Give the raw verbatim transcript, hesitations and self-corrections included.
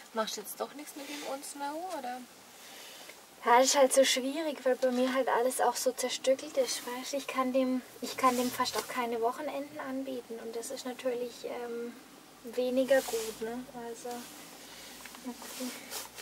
Machst du jetzt doch nichts mit dem On Snow, oder? Ja, das ist halt so schwierig, weil bei mir halt alles auch so zerstückelt ist, weißt? Ich kann dem, ich kann dem fast auch keine Wochenenden anbieten und das ist natürlich ähm, weniger gut, ne? Also, okay.